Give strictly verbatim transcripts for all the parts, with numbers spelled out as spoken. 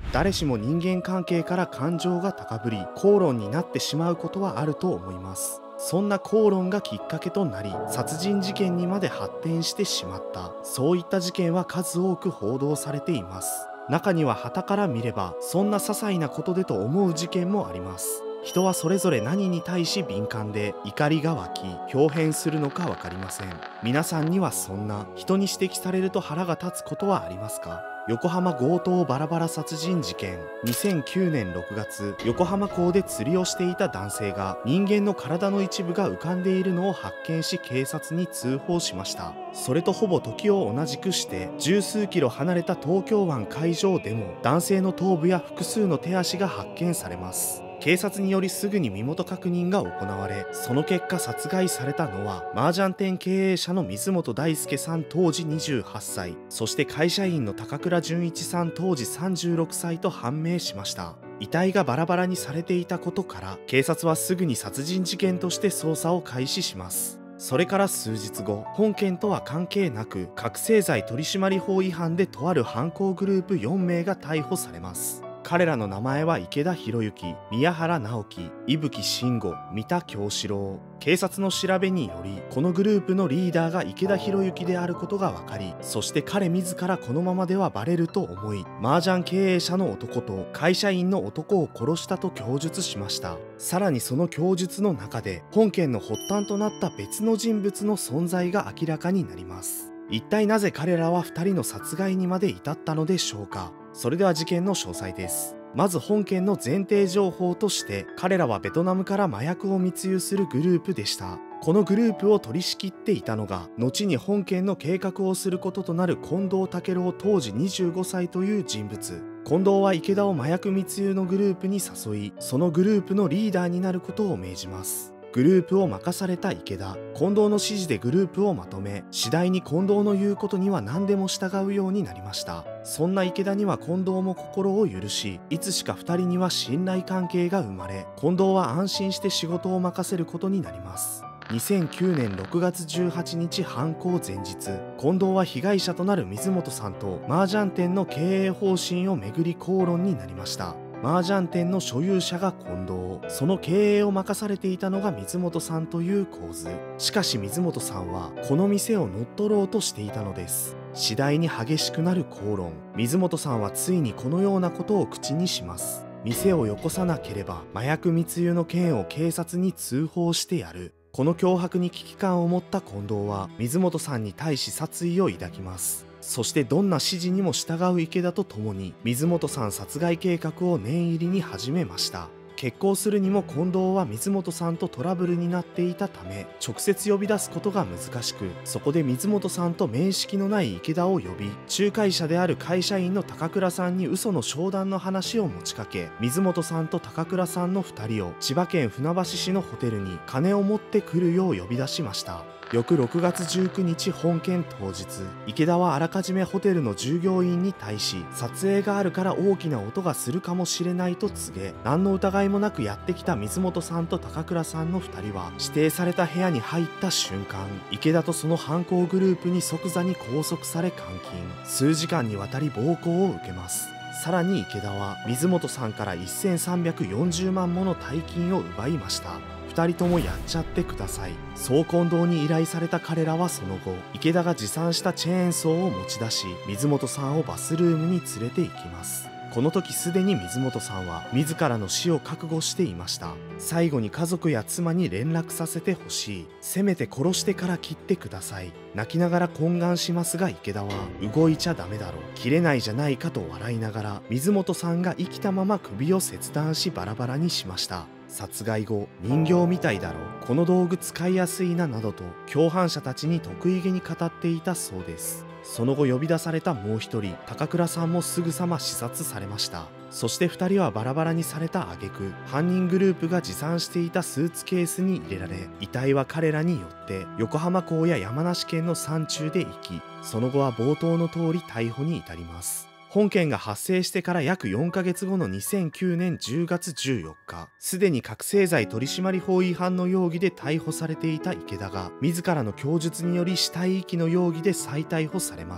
誰しも人間関係から感情が高ぶり口論になってしまうことはあると思います。そんな口論がきっかけとなり殺人事件にまで発展してしまった、そういった事件は数多く報道されています。中には傍から見ればそんな些細なことでと思う事件もあります。人はそれぞれ何に対し敏感で怒りが湧き表変するのか分かりません。皆さんにはそんな人に指摘されると腹が立つことはありますか？横浜強盗バラバラ殺人事件。にせんきゅうねんろくがつ、横浜港で釣りをしていた男性が人間の体の一部が浮かんでいるのを発見し警察に通報しました。それとほぼ時を同じくして十数キロ離れた東京湾海上でも男性の頭部や複数の手足が発見されます。警察によりすぐに身元確認が行われ、その結果殺害されたのは麻雀店経営者の水本大輔さん当時にじゅうはっさい、そして会社員の高倉純一さん当時さんじゅうろくさいと判明しました。遺体がバラバラにされていたことから警察はすぐに殺人事件として捜査を開始します。それから数日後、本件とは関係なく覚醒剤取締法違反でとある犯行グループよんめいが逮捕されます。彼らの名前は池田博之、宮原直樹、伊吹慎吾、三田京志郎。警察の調べによりこのグループのリーダーが池田博之であることが分かり、そして彼自らこのままではバレると思い麻雀経営者の男と会社員の男を殺したと供述しました。さらにその供述の中で本件の発端となった別の人物の存在が明らかになります。一体なぜ彼らはふたりの殺害にまで至ったのでしょうか。それでは事件の詳細です。まず本件の前提情報として、彼らはベトナムから麻薬を密輸するグループでした。このグループを取り仕切っていたのが後に本件の計画をすることとなる近藤武郎当時にじゅうごさいという人物。近藤は池田を麻薬密輸のグループに誘い、そのグループのリーダーになることを命じます。グループを任された池田、近藤の指示でグループをまとめ、次第に近藤の言うことには何でも従うようになりました。そんな池田には近藤も心を許し、いつしかふたりには信頼関係が生まれ、近藤は安心して仕事を任せることになります。にせんきゅうねんろくがつじゅうはちにち犯行前日、近藤は被害者となる水本さんと麻雀店の経営方針をめぐり口論になりました。麻雀店の所有者が近藤、その経営を任されていたのが水本さんという構図。しかし水本さんはこの店を乗っ取ろうとしていたのです。次第に激しくなる口論、水本さんはついにこのようなことを口にします。店をよこさなければ麻薬密輸の件を警察に通報してやる。この脅迫に危機感を持った近藤は水本さんに対し殺意を抱きます。そしてどんな指示にも従う池田と共に水本さん殺害計画を念入りに始めました。決行するにも近藤は水本さんとトラブルになっていたため直接呼び出すことが難しく、そこで水本さんと面識のない池田を呼び、仲介者である会社員の高倉さんに嘘の商談の話を持ちかけ、水本さんと高倉さんのふたりを千葉県船橋市のホテルに金を持ってくるよう呼び出しました。翌ろくがつじゅうくにち本件当日、池田はあらかじめホテルの従業員に対し撮影があるから大きな音がするかもしれないと告げ、何の疑いもなくやってきた水本さんと高倉さんのふたりは指定された部屋に入った瞬間、池田とその犯行グループに即座に拘束され監禁、数時間にわたり暴行を受けます。さらに池田は水本さんからせんさんびゃくよんじゅうまんもの大金を奪いました。ふたりともやっちゃってください。そう近藤に依頼された彼らはその後、池田が持参したチェーンソーを持ち出し、水本さんをバスルームに連れて行きます。この時すでに水本さんは自らの死を覚悟していました。最後に家族や妻に連絡させてほしい。せめて殺してから切ってください。泣きながら懇願しますが池田は動いちゃダメだろ、切れないじゃないかと笑いながら水本さんが生きたまま首を切断しバラバラにしました。殺害後、人形みたいだろ、この道具使いやすいななどと共犯者たちに得意げに語っていたそうです。その後呼び出されたもう一人、高倉さんもすぐさま刺殺されました。そしてふたりはバラバラにされた挙句、犯人グループが持参していたスーツケースに入れられ、遺体は彼らによって横浜港や山梨県の山中で遺棄、その後は冒頭の通り逮捕に至ります。本件が発生してから約よんかげつごのにせんきゅうねんじゅうがつじゅうよっか、すでに覚醒剤取締法違反の容疑で逮捕されていた池田が自らの供述により死体遺棄の容疑で再逮捕されます。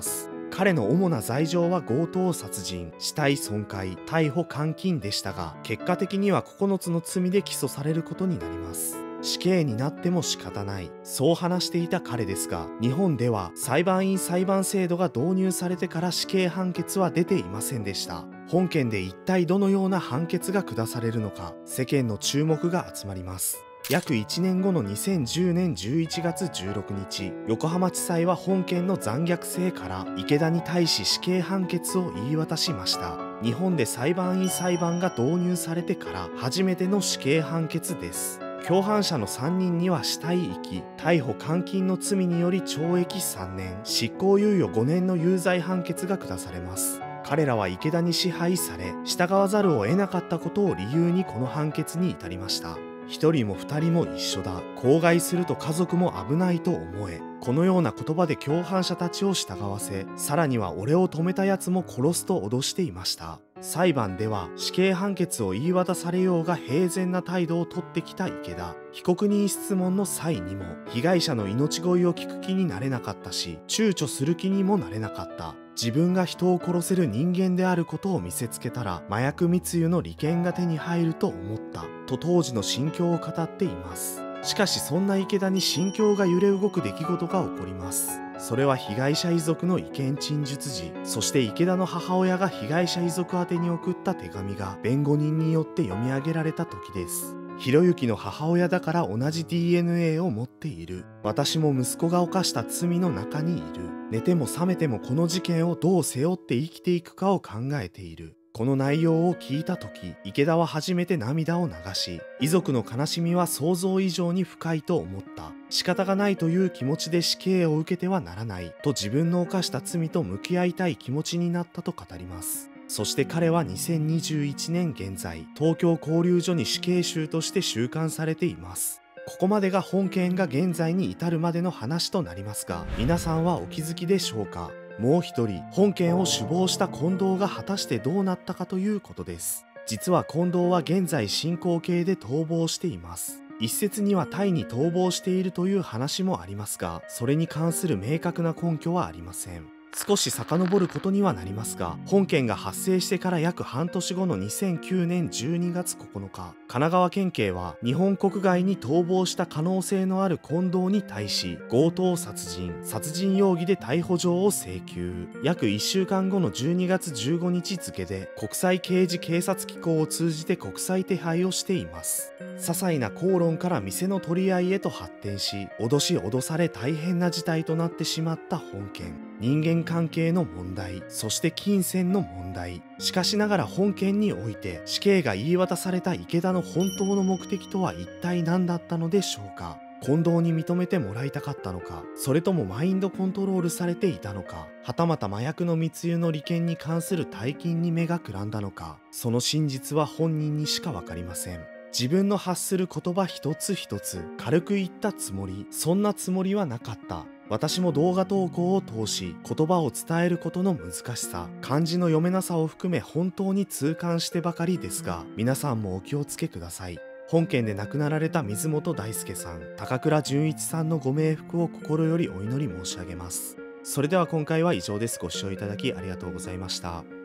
彼の主な罪状は強盗殺人、死体損壊、逮捕監禁でしたが、結果的にはここのつの罪で起訴されることになります。死刑になっても仕方ない、そう話していた彼ですが、日本では裁判員裁判制度が導入されてから死刑判決は出ていませんでした。本件で一体どのような判決が下されるのか、世間の注目が集まります。約いちねんごのにせんじゅうねんじゅういちがつじゅうろくにち、横浜地裁は本件の残虐性から池田に対し死刑判決を言い渡しました。日本で裁判員裁判が導入されてから初めての死刑判決です。共犯者のさんにんには死体遺棄、逮捕監禁の罪により懲役さんねん、執行猶予ごねんの有罪判決が下されます。彼らは池田に支配され、従わざるを得なかったことを理由にこの判決に至りました。一人も二人も一緒だ。口外すると家族も危ないと思え。このような言葉で共犯者たちを従わせ、さらには俺を止めた奴も殺すと脅していました。裁判では死刑判決を言い渡されようが平然な態度をとってきた池田。被告人質問の際にも被害者の命乞いを聞く気になれなかったし、躊躇する気にもなれなかった。自分が人を殺せる人間であることを見せつけたら麻薬密輸の利権が手に入ると思ったと当時の心境を語っています。しかしそんな池田に心境が揺れ動く出来事が起こります。それは被害者遺族の意見陳述時、そして池田の母親が被害者遺族宛てに送った手紙が弁護人によって読み上げられた時です。ひろゆきの母親だから同じ ディーエヌエー を持っている。私も息子が犯した罪の中にいる。寝ても覚めてもこの事件をどう背負って生きていくかを考えている。この内容を聞いた時、池田は初めて涙を流し、遺族の悲しみは想像以上に深いと思った。仕方がないという気持ちで死刑を受けてはならないと自分の犯した罪と向き合いたい気持ちになったと語ります。そして彼はにせんにじゅういちねん現在、東京拘留所に死刑囚として収監されています。ここまでが本件が現在に至るまでの話となりますが、皆さんはお気づきでしょうか。もう一人、本件を首謀した近藤が果たしてどうなったかということです。実は近藤は現在進行形で逃亡しています。一説にはタイに逃亡しているという話もありますが、それに関する明確な根拠はありません。少し遡ることにはなりますが、本件が発生してから約半年後のにせんきゅうねんじゅうにがつここのか、神奈川県警は日本国外に逃亡した可能性のある近藤に対し、強盗殺人、殺人容疑で逮捕状を請求。約いっしゅうかんごのじゅうにがつじゅうごにち付で国際刑事警察機構を通じて国際手配をしています。些細な口論から店の取り合いへと発展し、脅し脅され大変な事態となってしまった本件。人間関係の問題、そして金銭の問題。しかしながら本件において死刑が言い渡された池田の本当の目的とは一体何だったのでしょうか。近藤に認めてもらいたかったのか、それともマインドコントロールされていたのか、はたまた麻薬の密輸の利権に関する大金に目がくらんだのか、その真実は本人にしかわかりません。自分の発する言葉一つ一つ軽く言ったつもり、そんなつもりはなかった。私も動画投稿を通し言葉を伝えることの難しさ、漢字の読めなさを含め本当に痛感してばかりですが、皆さんもお気をつけください。本件で亡くなられた水本大輔さん、高倉純一さんのご冥福を心よりお祈り申し上げます。それでは今回は以上です。ご視聴いただきありがとうございました。